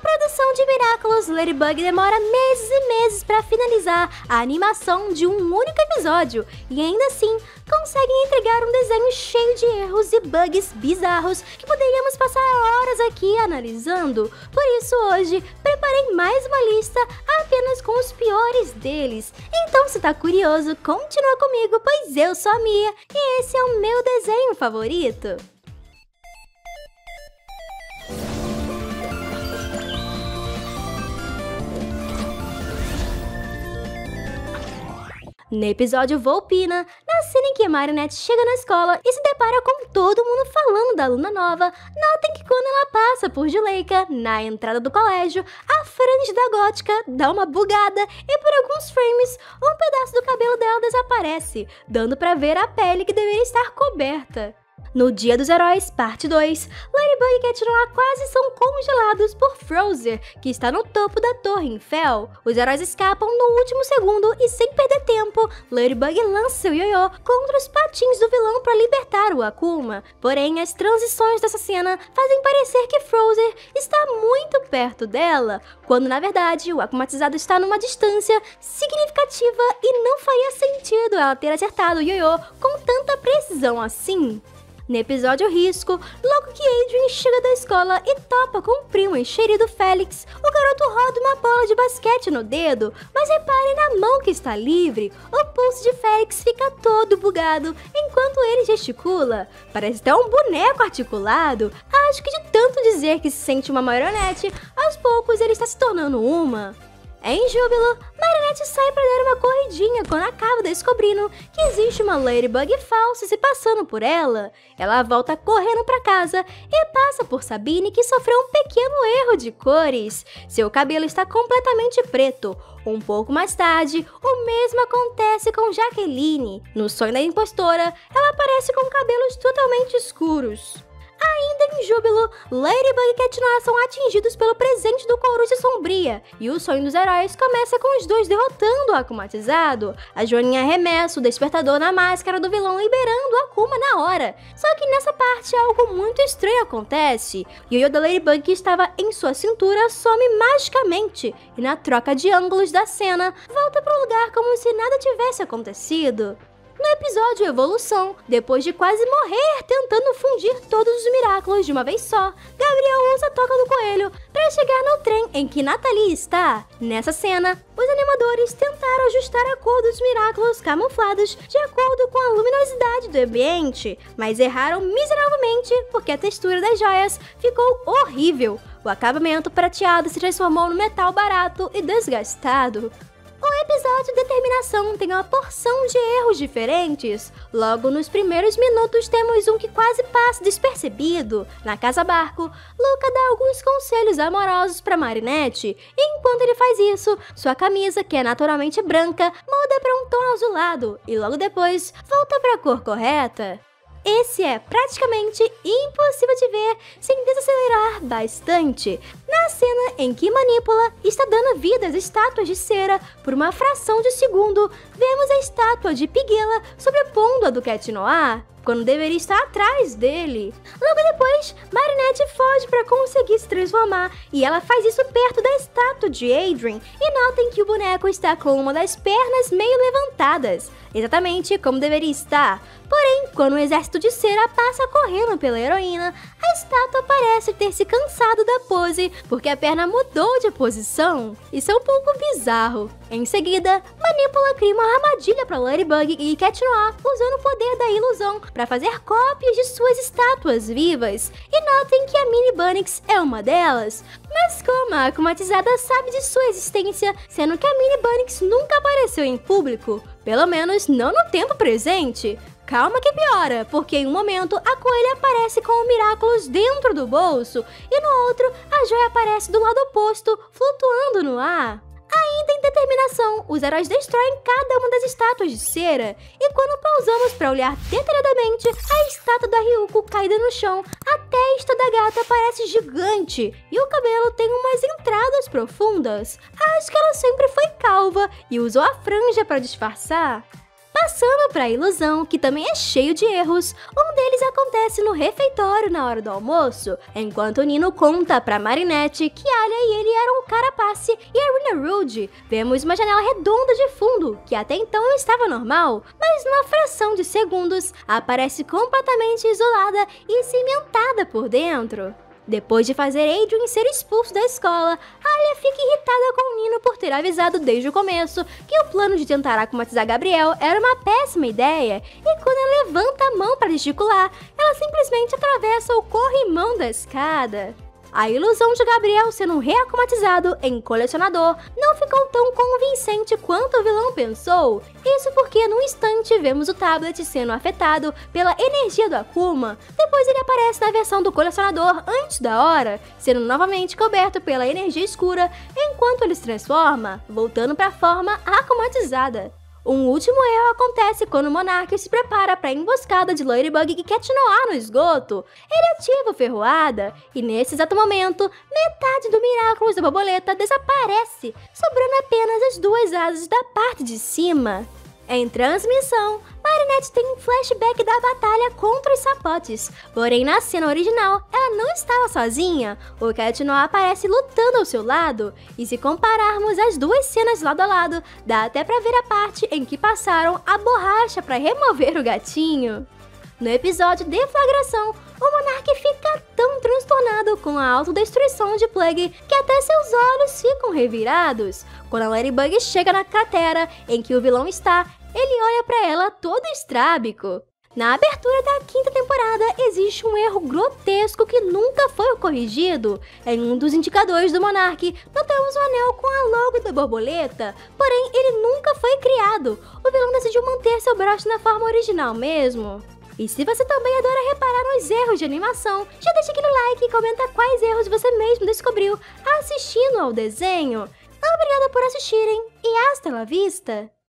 produção de Miraculous, Ladybug demora meses e meses para finalizar a animação de um único episódio e ainda assim conseguem entregar um desenho cheio de erros e bugs bizarros que poderíamos passar horas aqui analisando. Por isso hoje preparei mais uma lista apenas com os piores deles. Então se tá curioso, continua comigo, pois eu sou a Mia e esse é o meu desenho favorito. No episódio Volpina, na cena em que a Marinette chega na escola e se depara com todo mundo falando da aluna nova, notem que quando ela passa por Juleika, na entrada do colégio, a franja da gótica dá uma bugada e por alguns frames, um pedaço do cabelo dela desaparece, dando pra ver a pele que deveria estar coberta. No Dia dos Heróis, parte 2, Ladybug e Cat Noir quase são congelados por Frowzer, que está no topo da torre em Fel. Os heróis escapam no último segundo e sem perder tempo, Ladybug lança seu ioiô contra os patins do vilão para libertar o Akuma. Porém, as transições dessa cena fazem parecer que Frowzer está muito perto dela, quando na verdade o akumatizado está numa distância significativa e não faria sentido ela ter acertado o ioiô com tanta precisão assim. No episódio Risco, logo que Adrien chega da escola e topa com o primo enxerido Félix, o garoto roda uma bola de basquete no dedo, mas repare na mão que está livre. O pulso de Félix fica todo bugado enquanto ele gesticula. Parece até um boneco articulado. Acho que de tanto dizer que se sente uma marionete, aos poucos ele está se tornando uma. Em júbilo, Marinette sai para dar uma corridinha quando acaba descobrindo que existe uma Ladybug falsa se passando por ela. Ela volta correndo para casa e passa por Sabine, que sofreu um pequeno erro de cores. Seu cabelo está completamente preto. Um pouco mais tarde, o mesmo acontece com Jaqueline. No sonho da impostora, ela aparece com cabelos totalmente escuros. Ainda em júbilo, Ladybug e Cat Noir são atingidos pelo presente do Coruja Sombria, e o sonho dos heróis começa com os dois derrotando o akumatizado. A Joaninha arremessa o despertador na máscara do vilão, liberando o Akuma na hora. Só que nessa parte algo muito estranho acontece. O ioiô da Ladybug que estava em sua cintura some magicamente, e na troca de ângulos da cena, volta para o lugar como se nada tivesse acontecido. No episódio Evolução, depois de quase morrer tentando fundir todos os Miraculous de uma vez só, Gabriel usa a toca do coelho para chegar no trem em que Nathalie está. Nessa cena, os animadores tentaram ajustar a cor dos Miraculous camuflados de acordo com a luminosidade do ambiente, mas erraram miseravelmente porque a textura das joias ficou horrível. O acabamento prateado se transformou no metal barato e desgastado. O episódio Determinação tem uma porção de erros diferentes. Logo nos primeiros minutos temos um que quase passa despercebido. Na Casa Barco, Luca dá alguns conselhos amorosos para Marinette, e enquanto ele faz isso, sua camisa, que é naturalmente branca, muda para um tom azulado e logo depois volta para a cor correta. Esse é praticamente impossível de ver sem desacelerar bastante. Na cena em que Manipula está dando vida às estátuas de cera, por uma fração de segundo, vemos a estátua de Piguela sobrepondo a do Cat Noir, quando deveria estar atrás dele. Logo depois, Marinette foge para conseguir se transformar, e ela faz isso perto da estátua de Adrien, e notem que o boneco está com uma das pernas meio levantadas, exatamente como deveria estar. Porém, quando o exército de cera passa correndo pela heroína, a estátua parece ter se cansado da pose, porque a perna mudou de posição. Isso é um pouco bizarro. Em seguida, Manipula cria uma armadilha para Ladybug e Cat Noir, usando o poder da ilusão para fazer cópias de suas estátuas vivas. E notem que a Mini Bunnix é uma delas. Mas como a akumatizada sabe de sua existência, sendo que a Mini Bunnix nunca apareceu em público, pelo menos não no tempo presente. Calma que piora, porque em um momento a coelha aparece com o Miraculous dentro do bolso e no outro a joia aparece do lado oposto, flutuando no ar. Ainda em Determinação, os heróis destroem cada uma das estátuas de cera, e quando pausamos para olhar detalhadamente, a estátua da Ryuko caída no chão, a testa da gata parece gigante, e o cabelo tem umas entradas profundas. Acho que ela sempre foi calva e usou a franja para disfarçar. Passando para a ilusão, que também é cheio de erros, um deles acontece no refeitório na hora do almoço, enquanto o Nino conta para Marinette que Alia e ele eram o Carapace e a Rina Rude. Vemos uma janela redonda de fundo, que até então estava normal, mas numa fração de segundos aparece completamente isolada e cimentada por dentro. Depois de fazer Adrien ser expulso da escola, Alia fica irritada com o Nino por ter avisado desde o começo que o plano de tentar acomatizar Gabriel era uma péssima ideia, e quando ela levanta a mão para gesticular, ela simplesmente atravessa o corrimão da escada. A ilusão de Gabriel sendo reacomatizado em colecionador não ficou tão convincente quanto o vilão pensou. Isso porque num instante vemos o tablet sendo afetado pela energia do Akuma, depois ele aparece na versão do colecionador antes da hora, sendo novamente coberto pela energia escura enquanto ele se transforma, voltando para a forma akumatizada. Um último erro acontece quando o Monark se prepara para a emboscada de Ladybug que quer Noir no esgoto. Ele ativa o Ferroada, e nesse exato momento, metade do Miraculous da borboleta desaparece, sobrando apenas as duas asas da parte de cima. Em transmissão, Marinette tem um flashback da batalha contra os Sapotes, porém na cena original ela não estava sozinha, o Cat Noir aparece lutando ao seu lado, e se compararmos as duas cenas lado a lado, dá até pra ver a parte em que passaram a borracha para remover o gatinho. No episódio Deflagração, o Monark fica tão transtornado com a autodestruição de Plague que até seus olhos ficam revirados. Quando a Ladybug chega na cratera em que o vilão está, ele olha pra ela todo estrábico. Na abertura da quinta temporada, existe um erro grotesco que nunca foi corrigido. Em um dos indicadores do Monark, notamos um anel com a logo da borboleta, porém ele nunca foi criado. O vilão decidiu manter seu broche na forma original mesmo. E se você também adora reparar nos erros de animação, já deixa aquele like e comenta quais erros você mesmo descobriu assistindo ao desenho. Obrigada por assistirem e hasta la vista!